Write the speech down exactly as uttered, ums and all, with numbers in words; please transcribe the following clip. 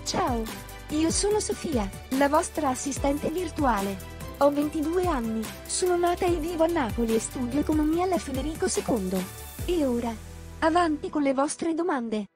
Ciao, io sono Sofia, la vostra assistente virtuale. Ho ventidue anni, sono nata e vivo a Napoli e studio economia alla Federico secondo. E ora, avanti con le vostre domande.